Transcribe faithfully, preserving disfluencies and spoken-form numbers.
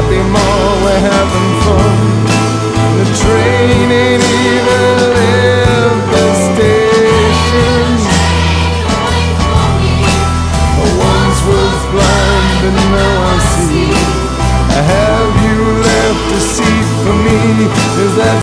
happy more, we're having fun. The train ain't even left the station. I once was blind, but now I see. Have you left a seat for me? Is that